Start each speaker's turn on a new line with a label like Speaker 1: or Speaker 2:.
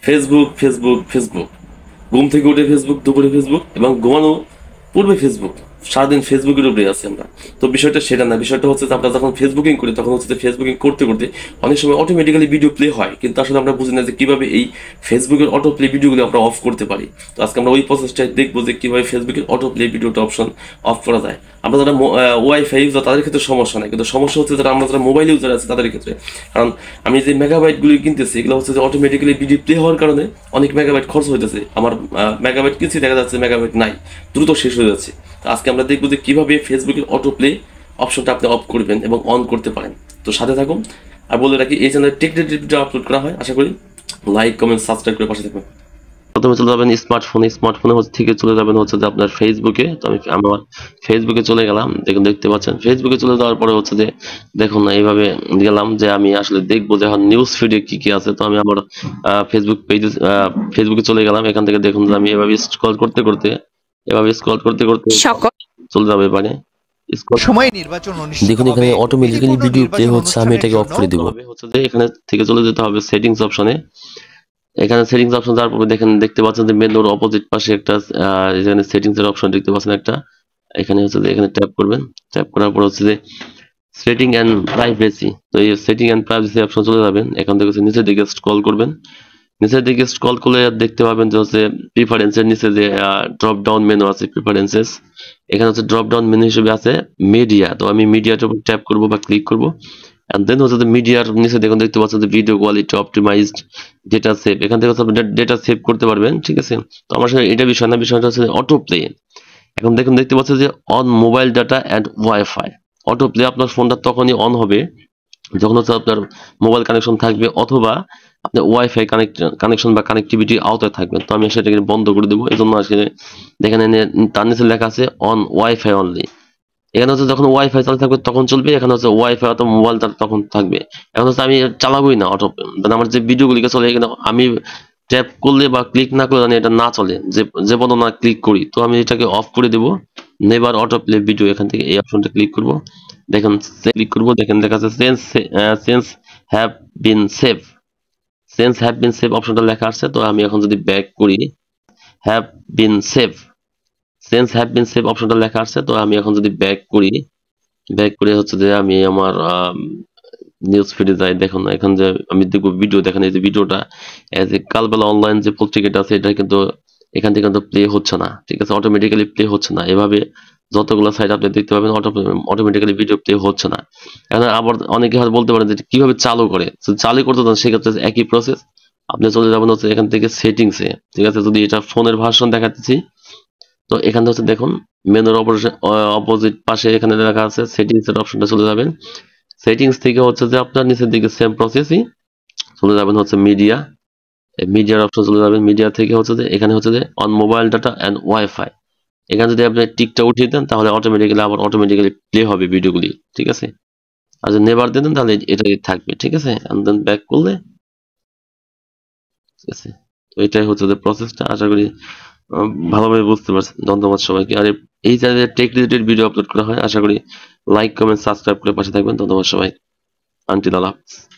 Speaker 1: Facebook Facebook Facebook, ঘুম থেকে উঠে ফেসবুক, দুপুরে ফেসবুক এবং ঘুমানো পূর্বে ফেসবুক, সারাদিন ফেসবুকের উপরে আছি আমরা। তো বিষয়টা সেটা না, বিষয়টা হচ্ছে যে আমরা যখন ফেসবুকিং করি তখন হচ্ছে যে ফেসবুকিং করতে করতে অনেক সময় অটোমেটিক্যালি ভিডিও প্লে হয়, কিন্তু আসলে আমরা বুঝি না যে কিভাবে এই ফেসবুকের অটো প্লে ভিডিওগুলো আমরা অফ করতে পারি। তো আজকে আমরা ওই প্রসেসটাই দেখবো যে কিভাবে ফেসবুকের অটো প্লে ভিডিওটা অপশন অফ করা যায়। আমরা যারা ওয়াইফাই ইউজার তাদের ক্ষেত্রে সমস্যা নেই, কিন্তু সমস্যা হচ্ছে যারা আমরা যারা মোবাইল ইউজার আছে তাদের ক্ষেত্রে। কারণ আমি যে মেগাবাইটগুলি কিনতেছি এগুলো হচ্ছে যে অটোমেটিক্যালি ভিডিও প্লে হওয়ার কারণে অনেক মেগাবাইট খরচ হইতেছে। আমার মেগাবাইট কিনছি, দেখা যাচ্ছে মেগাবাইট নাই, দ্রুত শেষ হয়ে যাচ্ছে। তো আজকে আমরা দেখবো যে কিভাবে ফেসবুকের অটো প্লে অপশনটা আপনি অফ করবেন এবং অন করতে পারেন। তো সাথে থাকুন। আর বলে রাখি, এই চ্যানেলে টেক রিলেটেড ভিডিও আপলোড করা হয়, আশা করি লাইক কমেন্ট সাবস্ক্রাইব করে পাশে থাকবেন। প্রথমে চলে যাবেন স্মার্টফোনে থেকে চলে যাবেন হচ্ছে যে আপনার ফেসবুকে। তো আমি আমার ফেসবুকে চলে গেলাম, দেখুন দেখতে পাচ্ছেন ফেসবুকে চলে যাওয়ার পরে হচ্ছে যে দেখুন এইভাবে গেলাম যে আমি আসলে দেখবো যে এখন নিউজ ফিডে কি কি আছে। তো আমি আমার ফেসবুক পেজে ফেসবুকে চলে গেলাম। এখান থেকে দেখুন যে আমি এভাবে স্ক্রল করতে করতে চলে যাবে এবারে
Speaker 2: সময় নির্বাচন অনুষ্ঠিত
Speaker 1: দেখুন এখানে অটোমেটিক্যালি ভিডিও প্লে হচ্ছে, আমি এটাকে অফ করে দেব। হচ্ছে যে এখানে থেকে চলে যেতে হবে সেটিংস অপশনে। এখানে সেটিংস অপশন যাওয়ার পরে দেখতে পাচ্ছেন যে মেনুর অপোজিট পাশে একটা এখানে সেটিংস এর অপশন দেখতে পাচ্ছেন একটা। এখানে হচ্ছে যে এখানে ট্যাপ করবেন, ট্যাপ করার পর হচ্ছে যে সেটিং এন্ড প্রাইভেসি। তো এই সেটিং এন্ড প্রাইভেসি অপশন চলে যাবেন। এখান থেকে নিচের দিকে স্ক্রল করবেন, নিচের দিকে স্ক্রল করলে দেখতে পাবেন যে হচ্ছে প্রিফারেন্সের নিচে যে ড্রপ ডাউন মেনু আছে প্রিফারেন্সেস, এখানে হচ্ছে ড্রপ ডাউন মেনু হিসেবে আছে মিডিয়া। তো আমি মিডিয়াটার উপর ট্যাপ করব বা ক্লিক করব। এন্ড দেন হচ্ছে যে মিডিয়ার নিচে দেখুন দেখতে পাচ্ছেন যে video quality optimized, data save. এখান থেকে আপনি ডেটা সেভ করতে পারবেন, ঠিক আছে। তো আমার সাথে এটা বিষয় না, বিষয়টা হচ্ছে অটো প্লে। এখন দেখুন দেখতে পাচ্ছেন যে on mobile data and WiFi. Auto play আপনার ফোনটা তখনই অন হবে যখন হচ্ছে আপনার মোবাইল কানেকশন থাকবে অথবা আপনি ওয়াইফাই কানেকশন বা কানেক্টিভিটি আওতায় থাকবেন। তো আমি সেটাকে বন্ধ করে দেবো। এই জন্য আসলে দেখেন তার নিচে লেখা আছে অন ওয়াইফাই অনলি। এখানে হচ্ছে যখন ওয়াইফাই চালু থাকবে তখন চলবে, এখানে হচ্ছে ওয়াইফাই অথবা মোবাইল তখন থাকবে। এখন হচ্ছে আমি চালাবোই না অটো, আমার যে ভিডিওগুলিকে চলে এখানে আমি ট্যাপ করলে বা ক্লিক না করলে এটা না চলে, যে পর্যন্ত না ক্লিক করি। তো আমি এটাকে অফ করে দেবো, নেভার অটো প্লে ভিডিও। এখান থেকে এই অপশনটা ক্লিক করব, দেখেন ক্লিক করব, দেখেন দেখা যাচ্ছে sense have been save, sense have been save অপশনটা লেখা আছে। তো আমি এখন যদি ব্যাক করি, have been save, sense have been save অপশনটা লেখা আছে। তো আমি এখন যদি ব্যাক করে হচ্ছে যে আমি আমার নিউজ ফিডে যাই, দেখুন এখন যে আমি দেখবো ভিডিও, দেখেন এই যে ভিডিওটা এজ এ কালবেলা অনলাইন যে পত্রিকাটা আছে এটা কিন্তু এখান থেকে কিন্তু প্লে হচ্ছে না, ঠিক আছে, অটোমেটিক্যালি প্লে হচ্ছে না। এভাবে যতগুলো সাইট আপনি দেখতে পাবেন অটোমেটিক্যালি ভিডিও প্লে হচ্ছে না। এখন আবার অনেকে হয়তো বলতে পারেন যে কিভাবে চালু করে, চালু করতে চান সেক্ষেত্রে একই প্রসেস, আপনি চলে যাবেন হচ্ছে এখান থেকে সেটিংসে, ঠিক আছে। যদি এটা ফোনের ভার্সন দেখাচ্ছি, তো এখানে হচ্ছে দেখুন মেনুর অপোজিট পাশে এখানে লেখা আছে সেটিংস এর অপশনটা চলে যাবেন। সেটিংস থেকে হচ্ছে যে আপনার নিচের দিকে সেম প্রসেসই চলে যাবেন হচ্ছে মিডিয়া, মিডিয়ার অপশন চলে যাবেন। মিডিয়া থেকে হচ্ছে যে এখানে হচ্ছে যে on mobile data and WiFi, এখানে যদি আপনি টিকটা উঠিয়ে দেন তাহলে অটোমেটিক্যালি প্লে হবে ভিডিওগুলি, ঠিক আছে। আর যদি নেভার দিয়ে দেন তাহলে এটাই থাকবে, ঠিক আছে। এন্ড দেন ব্যাক করলে, ঠিক আছে। তো এটাই হচ্ছে যে প্রসেসটা, আশা করি ভালোভাবে বুঝতে পারছেন। ধন্যবাদ সবাইকে। আর এই চ্যানেলে টেক রিলেটেড ভিডিও আপলোড করা হয়, আশা করি লাইক কমেন্ট সাবস্ক্রাইব করে পাশে থাকবেন। ধন্যবাদ সবাই, আনটিল আল্লাহ হাফেজ।